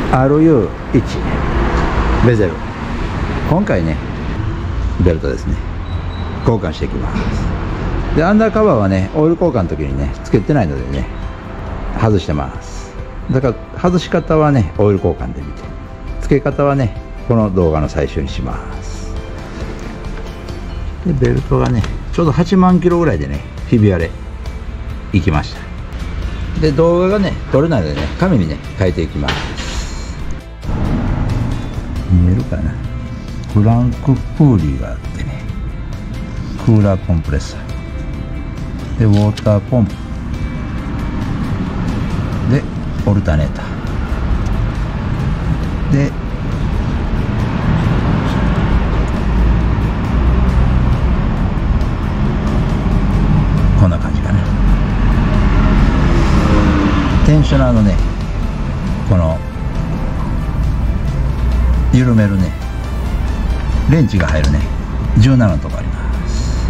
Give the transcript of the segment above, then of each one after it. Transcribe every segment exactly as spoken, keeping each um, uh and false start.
アールユーいち ベゼル、今回ねベルトですね交換していきます。でアンダーカバーはねオイル交換の時にねつけてないのでね外してます。だから外し方はねオイル交換で見て、付け方はねこの動画の最初にします。でベルトがねちょうどはちまんキロぐらいでねひび割れいきました。で動画がね撮れないのでね紙にね変えていきます。見えるかな、フランクプーリーがあってね、クーラーコンプレッサーでウォーターポンプでオルタネーターでこんな感じかな。テンショナーのねこの緩めるねレンチが入るねじゅうななのとこあります。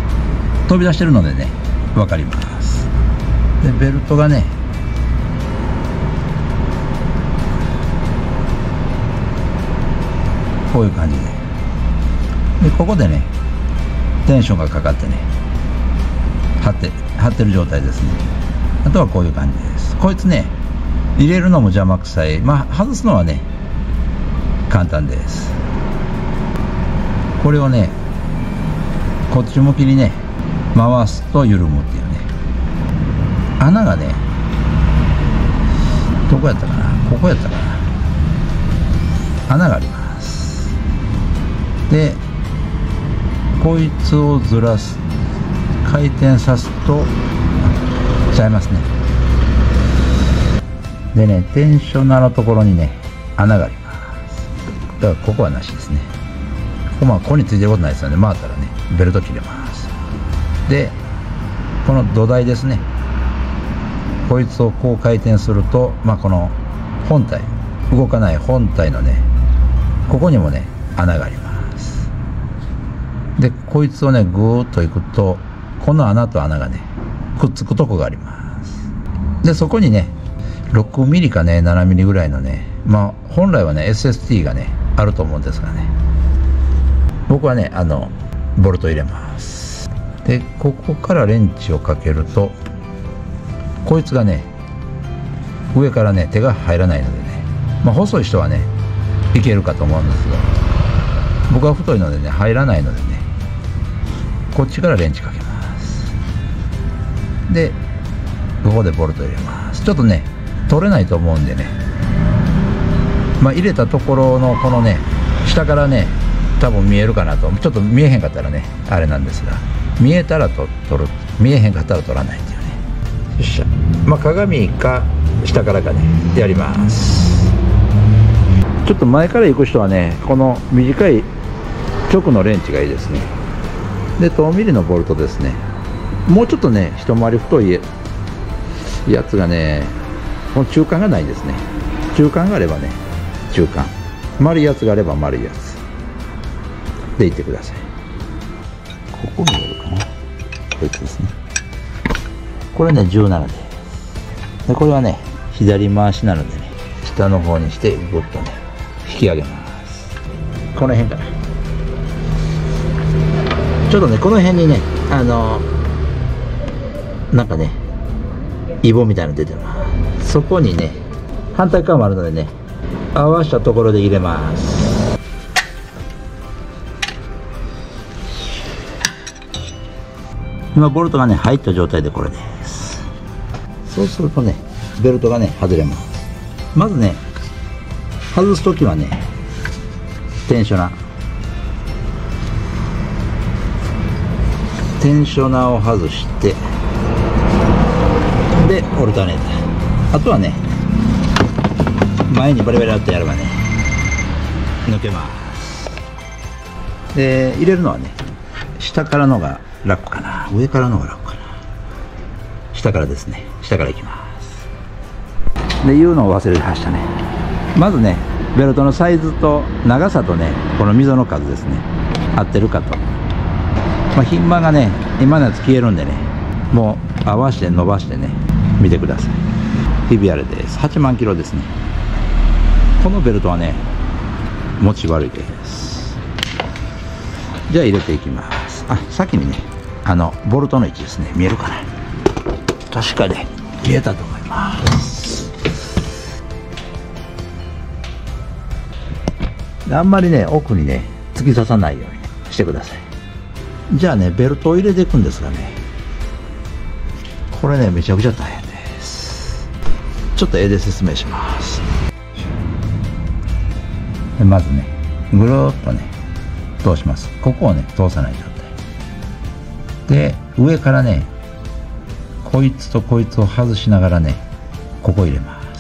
飛び出してるのでね分かります。でベルトがねこういう感じで、でここでねテンションがかかってね張って張ってる状態ですね。あとはこういう感じです。こいつね入れるのも邪魔くさい、まあ外すのはね簡単です。これをねこっち向きにね回すと緩むっていうね、穴がねどこやったかな、ここやったかな、穴があります。でこいつをずらす、回転さすとちゃいますね。でねテンショナーのところにね穴があります。だからここはなしですね。ここ、まあ、ここについてることないですよね。回ったらねベルト切れます。でこの土台ですね、こいつをこう回転すると、まあ、この本体動かない本体のねここにもね穴があります。でこいつをねぐーっといくとこの穴と穴がねくっつくとこがあります。でそこにねろくミリかねななミリぐらいのね、まあ本来はね エスエスティー がねあると思うんですがね、僕はねあのボルト入れます。でここからレンチをかけるとこいつがね上からね手が入らないのでね、まあ細い人はねいけるかと思うんですが、僕は太いのでね入らないのでねこっちからレンチかけます。でここでボルト入れます。ちょっとね取れないと思うんでね、まあ入れたところのこのね下からね多分見えるかなと、ちょっと見えへんかったらねあれなんですが、見えたらと取る、見えへんかったら取らないっていうね。よっしゃ、まあ鏡か下からかねやります。ちょっと前から行く人はねこの短い直のレンチがいいですね。で遠ミリのボルトですね。もうちょっとね一回り太いやつがねこの中間がないですね。中間があればね中間、丸いやつがあれば丸いやつでいってください。ここ見えるかな、こいつですね。これねじゅうななです。でこれはね左回しなのでね下の方にしてグッとね引き上げます。この辺かな、ちょっとねこの辺にねあのなんかねイボみたいなの出てます。そこにね反対側もあるのでね合わせたところで入れます。今ボルトがね入った状態でこれです。そうするとねベルトがね外れます。まずね外す時はねテンショナーテンショナーを外してでオルタネーター、あとはね前にバリバリっとやればね抜けます。で入れるのはね下からのが楽かな、上からのが楽かな、下からですね、下からいきます。で言うのを忘れてましたね。まずねベルトのサイズと長さとねこの溝の数ですね合ってるかと、まあ、ひん馬がね今のやつ消えるんでねもう合わせて伸ばしてね見てください。ひび割れです。はちまんキロですね。 このベルトはね持ち悪いです。じゃあ入れていきます。あ、先にねあのボルトの位置ですね、見えるかな。確かね見えたと思います。あんまりね奥にね突き刺さないように、ね、してください。じゃあねベルトを入れていくんですがね、これねめちゃくちゃ大変です。ちょっと絵で説明します。でまずねぐるーっとね通します。ここをね通さない状態で、上からねこいつとこいつを外しながらねここ入れます。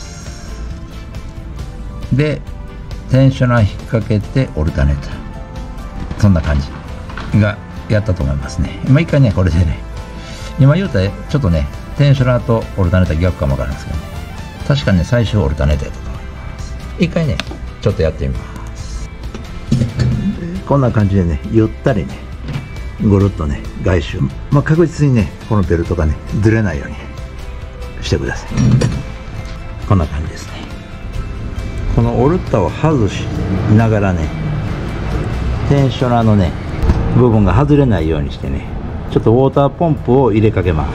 でテンショナー引っ掛けてオルタネーター、そんな感じがやったと思いますね。まあ一回ねこれでね、今言うたらちょっとねテンショナーとオルタネーター逆かもわからないですけどね、確かにね最初オルタネーターやったと思います。一回ねちょっとやってみます。こんな感じでねゆったりねぐるっとね外周、まあ、確実にねこのベルトがねずれないようにしてください。こんな感じですね。このオルタを外しながらねテンショナーのね部分が外れないようにしてね、ちょっとウォーターポンプを入れかけます。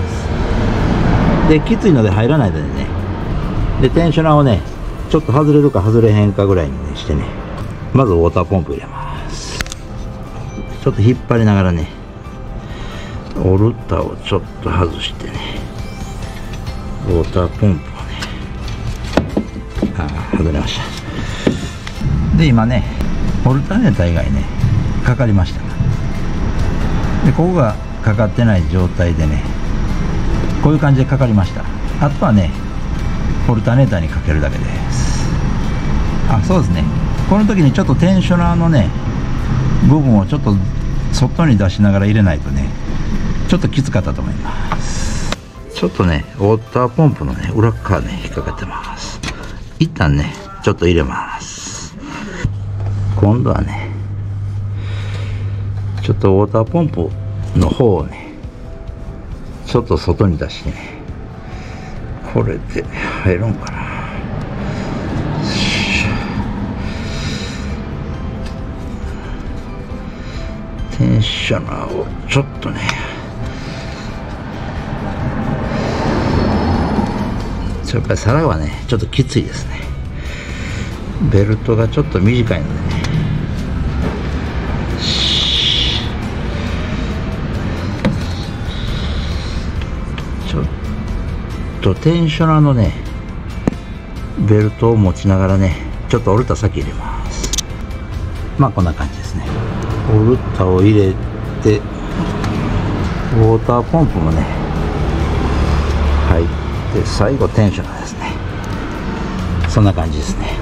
できついので入らないのでね、でテンショナーをねちょっと外れるか外れへんかぐらいに、ね、してね、まずウォーターポンプ入れます。ちょっと引っ張りながらねオルタをちょっと外してね、ウォーターポンプをね、ああ外れました。で今ねオルタネーター以外ねかかりました。でここがかかってない状態でねこういう感じでかかりました。あとはねオルタネーターにかけるだけです。あ、そうですね、この時にちょっとテンショナーのね部分をちょっと外に出しながら入れないとねちょっときつかったと思います。ちょっとねウォーターポンプのね裏側ね引っ掛かってます。一旦ねちょっと入れます。今度はねちょっとウォーターポンプの方をねちょっと外に出してね、これで入るんかな。テンショナーをちょっとねやっぱり皿はねちょっときついですね。ベルトがちょっと短いのでね、ちょっとテンショナーのねベルトを持ちながらねちょっとオルタ先入れます。まあこんな感じですね。オルタを入れてウォーターポンプもね入って最後テンショナーですね。そんな感じですね。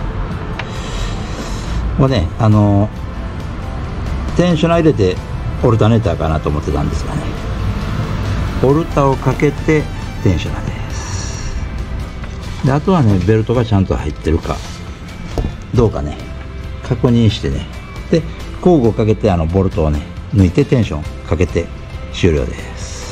これねあのテンショナー入れてオルタネーターかなと思ってたんですがね、オルタをかけてテンショナーです。であとはねベルトがちゃんと入ってるかどうかね確認してね、で工具をかけてあのボルトをね抜いてテンションかけて終了です。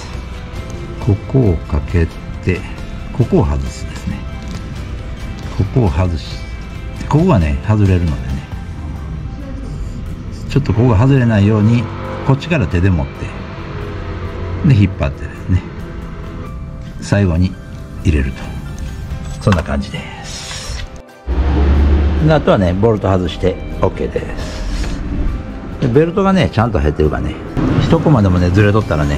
ここをかけてここを外すですね。ここを外しここがね外れるのでね、ちょっとここが外れないようにこっちから手で持ってで引っ張ってですね最後に入れると、そんな感じです。であとはねボルト外して OK です。でベルトがねちゃんと入ってるかね、一コマでもねずれとったらね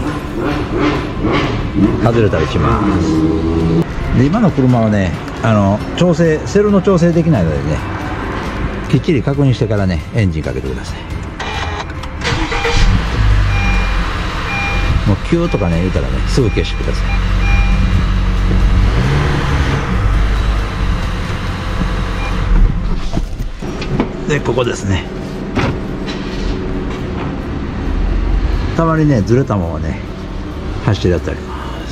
外れたりします。で今の車はねあの調整セルの調整できないのでねきっちり確認してからねエンジンかけてください。もうキューとかね言うたらねすぐ消してください。でここですね、たまにねずれたままね走り当たります。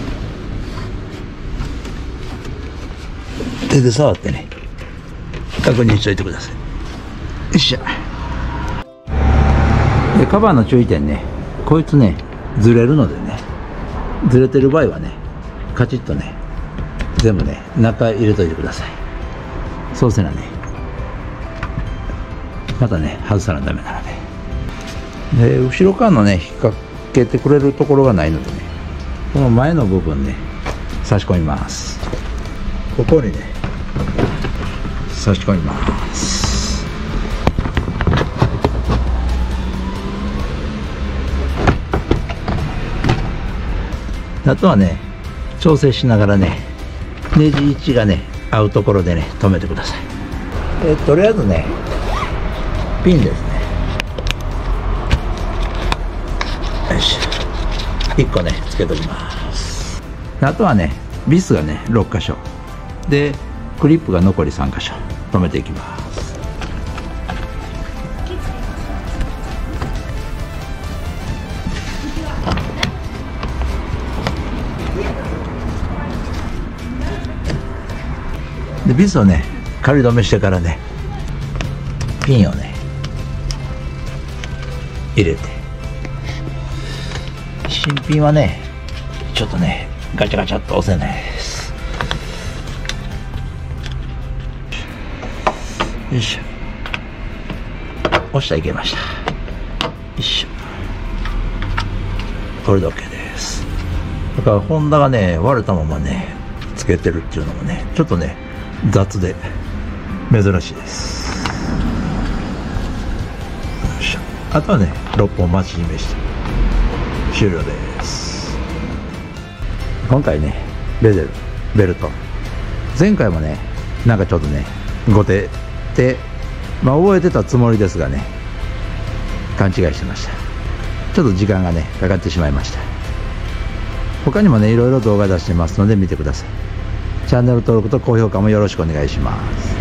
手で触ってね確認しといてください。よっしゃ。でカバーの注意点ね、こいつねずれるのでね、ずれてる場合はねカチッとね全部ね中入れといてください。そそうせなね、またね外さなダメなので、で後ろ側のね引っ掛けてくれるところがないのでね、この前の部分ね差し込みます。ここにね差し込みます。あとはね調整しながらねネジ位置がね合うところでね止めてください。えとりあえずねピンですね、よいしょ、いっこねつけときます。あとはねビスがねろっかしょでクリップが残りさんかしょ止めていきます。でビスをね仮止めしてからねピンをね入れて、新ピンはねちょっとねガチャガチャっと押せないです。よいしょ、押したらいけました。よいしょ、これで OK です。だからホンダがね割れたままねつけてるっていうのもねちょっとね雑で珍しいです。よいしょ、あとはねろっぽん待ち締めして終了です。今回ねベゼルベルト前回もねなんかちょっとね後手ってまあ覚えてたつもりですがね勘違いしてました。ちょっと時間がねかかってしまいました。他にもねいろいろ動画出してますので見てください。チャンネル登録と高評価もよろしくお願いします。